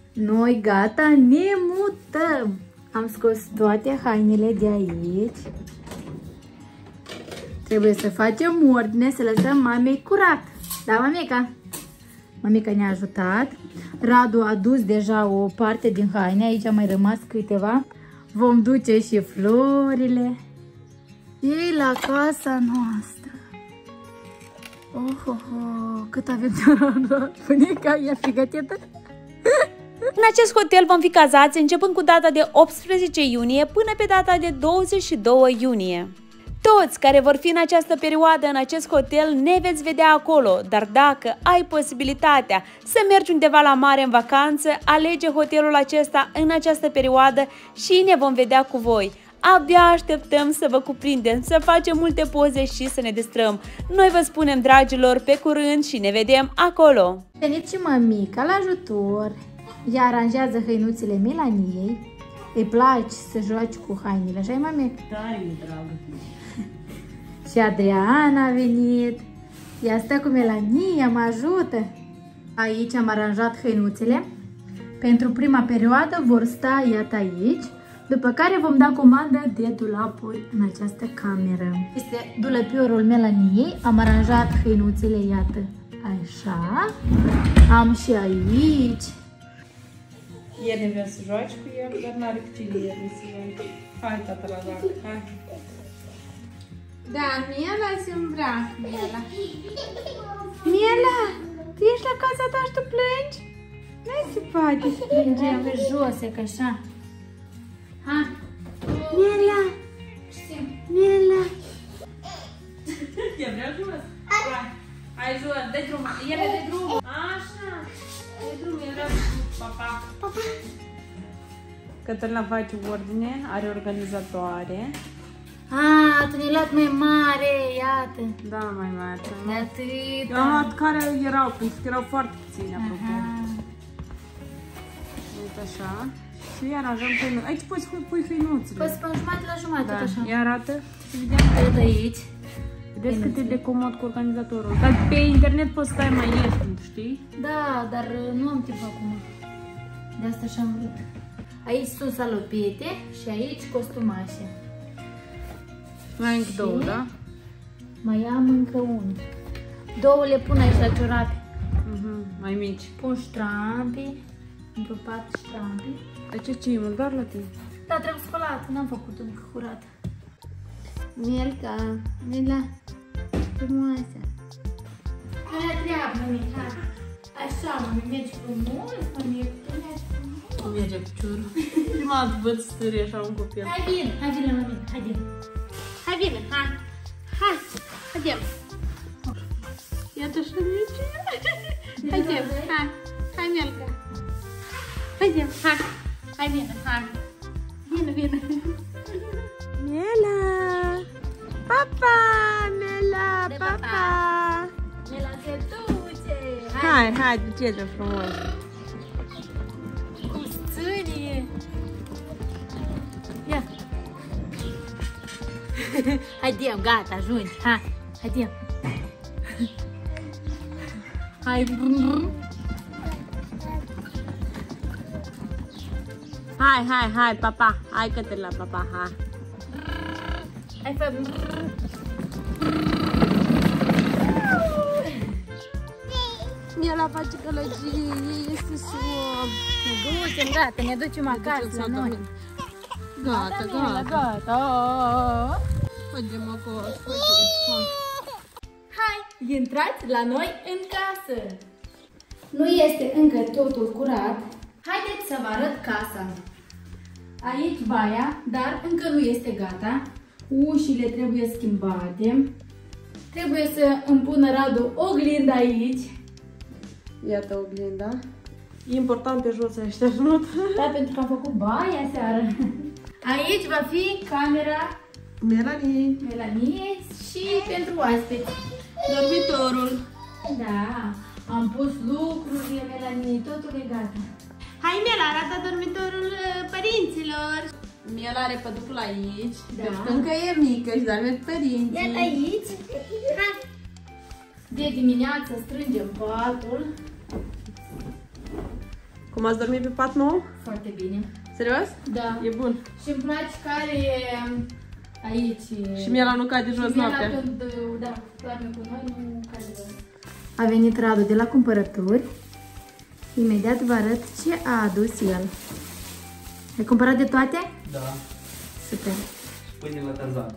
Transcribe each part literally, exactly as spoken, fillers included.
Noi gata, ne mutăm. Am scos toate hainele de aici. Trebuie să facem ordine, să lăsăm mamei curat. Da, mamica? Mamica ne-a ajutat. Radu a dus deja o parte din haine, aici a mai rămas câteva. Vom duce și florile. Ei la casa noastră. Oh, oh, oh, cât avem de randă. Bunica, e pregătită? În acest hotel vom fi cazați începând cu data de optsprezece iunie până pe data de douăzeci și doi iunie. Toți care vor fi în această perioadă în acest hotel ne veți vedea acolo, dar dacă ai posibilitatea să mergi undeva la mare în vacanță, alege hotelul acesta în această perioadă și ne vom vedea cu voi. Abia așteptăm să vă cuprindem, să facem multe poze și să ne distrăm. Noi vă spunem, dragilor, pe curând și ne vedem acolo! Venit și mămica la ajutor. Ea aranjează hăinuțele Melaniei. Îi place să joaci cu hainele, așa-i, mămica? Da, e dragă. Și Adriana a venit. Ea stă cu Melania, mă ajută. Aici am aranjat hăinuțele. Pentru prima perioadă vor sta, iată, aici. După care vom da comandă de dulapuri în această cameră. Este dulăpiorul Melaniei. Am aranjat hăinuțele, iată, așa. Am și aici. El vrea să joace cu el, dar n-are cu cine el să joace. Hai, tata, la joacă, hai. Da, Miela se îmbracă, Miela. Miela, tu ești la casa ta și tu plângi? Nu se poate să plângem pe jos, e ca așa. Ha? Miela! Miela! E vrea jos? Hai, hai jos, dă drumul, ele dă drumul. Așa, dă drumul, el vrea papa. Papa. Cătălina face ordine, are organizatoare. Ah, tu ne-ai luat mai mare, iată. Da, mai mare. De atât. Eu am luat care erau, pentru că erau foarte puțini, apropo. Uite așa. Și aranjăm hăinuțe. Aici poți pui hăinuțele. Poți pune jumătate la jumătate, Da, tot așa. ia arată. Tot aici. Vedeți cât e de comod cu organizatorul. Dar pe internet poți stai mai ieftin, știi? Da, dar nu am timp acum. De asta și-am vrut. Aici sunt salopete și aici costumașe. Mai încă două, da? Mai am încă unul. Două le pun aici la ciorapi. Uh-huh, mai mici. Pun ștrampi. Într-o parte ștrampi. De ce ce e mult doar la tine? Da, trebuie spălat. N-am făcut încă curat. Mielca, Mila, frumoasă. Hai la treabă, mămica. Așa, mămi, mergi frumos, mămi, tu mergi frumos. O merge piciorul. Prima dată văd stări așa un copil. Hai bine, hai bine, mămica, hai bine. Hai bine, hai. Hai, haidem. Iată așa merge. Haidem, hai. Hai, Mielca. Haidem, hai. Hai bine, hai. Bine, bine. Miela! Papa! Miela! De Papa! papa. Miela se duce. Hai, hai, duce-te frumos. Cu stânie. Ia. Haidem, gata, ajungi. Hai, haidem. Hai. Hai, hai, hai, papa. Hai că te la papa, hai. Hai, fă. Miela face călăgie, este suam. Ne ducem, gata, ne ducem acasă la noi. Gata, gata. Gata. Mergem acolo. Hai, intrați la noi în casă. Nu este încă totul curat. Haideți să vă arăt casa. Aici baia, dar încă nu este gata. Ușile trebuie schimbate. Trebuie să îmi pună Radu oglinda aici. Iată oglinda. E important pe jos să așternut. Da, pentru că am făcut baia seară. Aici va fi camera Melanie. Melaniei și pentru oaspeți. Dormitorul. Da, am pus lucrurile Melaniei, totul e gata. Hai, Mela, arată dormitorul părinților. Miela are păducul aici. Da. Deci încă e mică și doar merg părinții. Iată aici. Hai. De dimineață strângem patul. Cu Cum ați dormit pe pat nou? Foarte bine. Serios? Da. E bun. Și îmi place care e aici. Și mie l-a nucat de jos noaptea. Când, da, doarme cu noi, nu cade de jos. A venit Radu de la cumpărături. Imediat vă arăt ce a adus el. Ai cumpărat de toate? Da. Super. Pâine la Tarzan.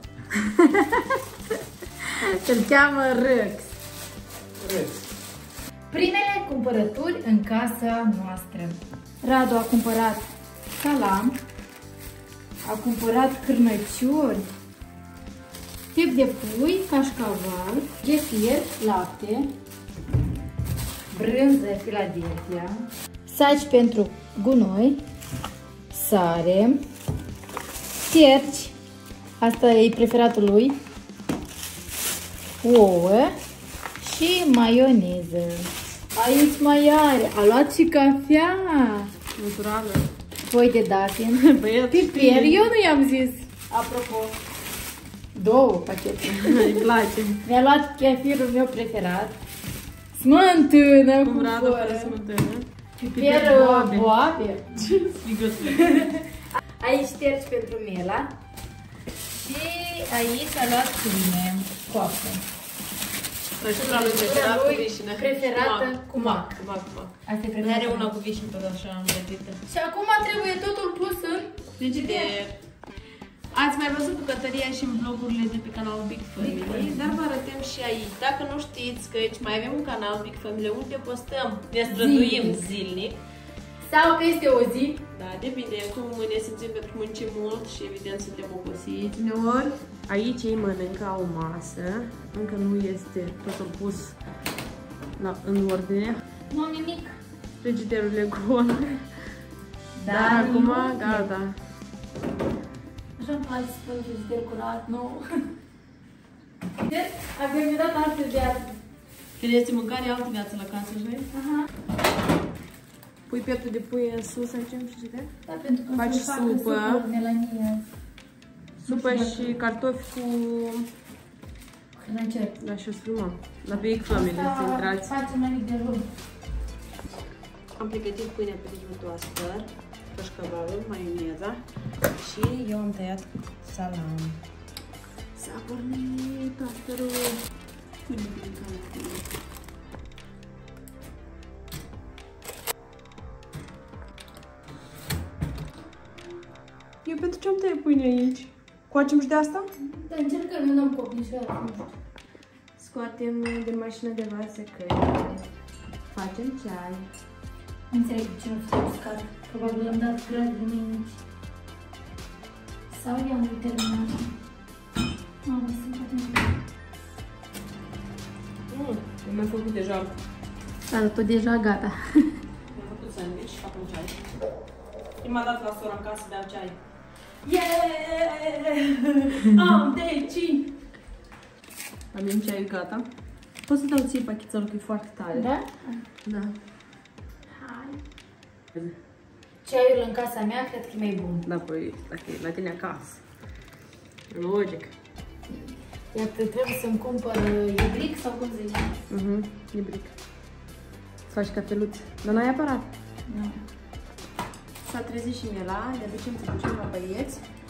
Îl cheamă Râx. Râx. Primele cumpărături în casa noastră. Radu a cumpărat salam, a cumpărat cârnăciuri, tip de pui, cașcaval, ghefir, lapte, brânză Philadelphia, saci pentru gunoi, sare, terci, asta e preferatul lui, ouă și maioneză. Aici mai are, a luat și cafea, Naturală. foi de datin, piper, eu nu i-am zis, apropo, două pachete. Îi place. Mi-a luat chefirul meu preferat, smântână Cum cu Radu fără, fără smântână. piper boabe. Ce strigătul? Aici terci pentru Mela și aici a luat pâine coaptă. Prăjitura lui preferat cu vișină. Preferată cu mac. Cu mac, cu mac. Asta e Mai preferată. are una cu vișină tot așa îmbrătită. Și acum trebuie totul pus în Frigider. Ați mai văzut bucătăria și în vlogurile de pe canalul Big Family, dar vă arătăm și aici. Dacă nu știți că aici mai avem un canal Big Family unde postăm, ne străduim zilnic. sau peste o zi. Da, depinde cum ne simțim pentru că muncim mult și evident suntem obosiți uneori. Aici ei mănâncă, au o masă, încă nu este totul pus la, în ordine. Nu am nimic. Frigiderul e gol. Dar, Dar acum, gata. Așa îmi place să spun frigider curat, nou. Avem dat altă viață. Când este mâncare, altă viață la casă, știi? Aha. Pui pieptul de pui în sus aici în frigider? Da, pentru că Faci să facă supă. supă, melanie. Supă și cartofi cu... Hrancer. Da, și o să filmăm. La Big Family, să intrați. Facem mai mic de rog. Am pregătit pâinea pe digimutul asper, cașcavalul, maioneza și eu am tăiat salam. S-a pornit asperul. Pune pe care pune. Eu pentru ce am tăiat pâine aici? Coacem și de asta? Dar încercăm, eu n-am copnișoară, nu știu. Scoatem din mașină de vase că facem ceai. Nu înțeleg de ce nu s-a uscat. Probabil am dat grădile mici. Sau i-am terminat. Mamă, sunt atent. Mm, eu mi-am făcut deja. Da, tot deja gata. Mi-am făcut sandwich și acum ceai. Prima dată la sora în casă beau ceai. Yeah! Am deci! Avem ceaiul gata. Poți să dau ție pachetelul, că e foarte tare. Da? Da. Hai. Ceaiul în casa mea cred că e mai bun. Da, păi, dacă e la tine acasă. Logic. Iar trebuie să-mi cumpăr ibric sau cum zici? Mhm, e bric. Să faci cafeluț. Dar n-ai aparat. Nu. S-a trezit și Mela, le ducem să ducem la băieți.